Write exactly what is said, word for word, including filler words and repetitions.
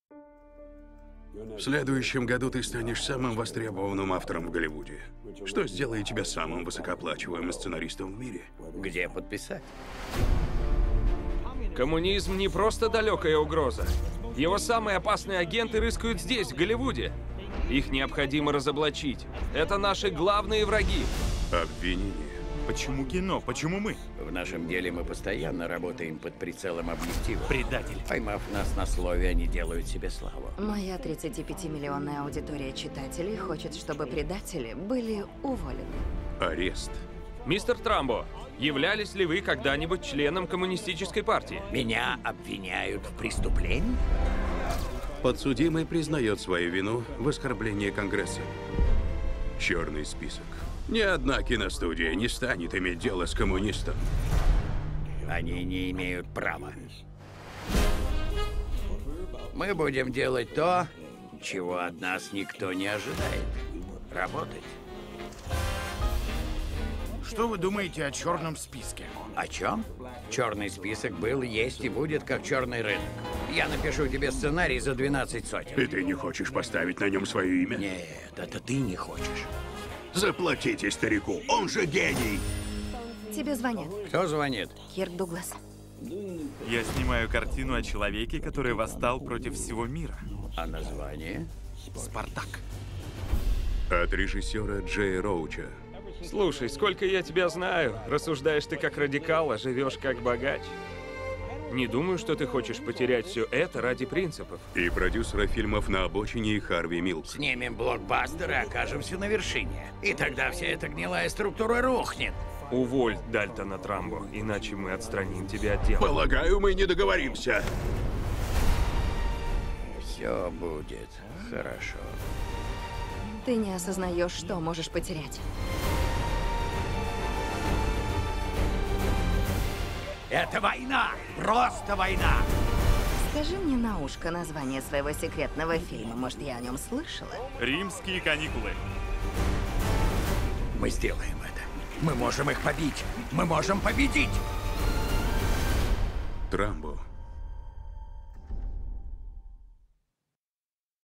В следующем году ты станешь самым востребованным автором в Голливуде, что сделает тебя самым высокооплачиваемым сценаристом в мире. Где подписать? Коммунизм не просто далекая угроза. Его самые опасные агенты рыскают здесь, в Голливуде. Их необходимо разоблачить. Это наши главные враги. Обвинение. Почему кино? Почему мы? В нашем деле мы постоянно работаем под прицелом объектива. Предатель. Поймав нас на слове, они делают себе славу. Моя тридцатипятимиллионная аудитория читателей хочет, чтобы предатели были уволены. Арест. Мистер Трамбо, являлись ли вы когда-нибудь членом коммунистической партии? Меня обвиняют в преступлении? Подсудимый признает свою вину в оскорблении Конгресса. Черный список. Ни одна киностудия не станет иметь дело с коммунистом. Они не имеют права. Мы будем делать то, чего от нас никто не ожидает. Работать. Что вы думаете о черном списке? О чем? Черный список был, есть и будет, как черный рынок. Я напишу тебе сценарий за двенадцать сотен. И ты не хочешь поставить на нем свое имя? Нет, это ты не хочешь. Заплатите старику, он же гений! Тебе звонят. Кто звонит? Кирк Дуглас. Я снимаю картину о человеке, который восстал против всего мира. А название? Спартак. От режиссера Джея Роуча. Слушай, сколько я тебя знаю. Рассуждаешь ты как радикал, а живешь как богач. Не думаю, что ты хочешь потерять все это ради принципов. И продюсера фильмов «На обочине» и Харви Милк. Снимем блокбастер и окажемся на вершине. И тогда вся эта гнилая структура рухнет. Уволь Дальтона Трамбо, иначе мы отстраним тебя от дела. Полагаю, мы не договоримся. Все будет хорошо. Ты не осознаешь, что можешь потерять. Это война! Просто война! Скажи мне на ушко название своего секретного фильма. Может, я о нем слышала? Римские каникулы. Мы сделаем это. Мы можем их побить. Мы можем победить! Трамбо.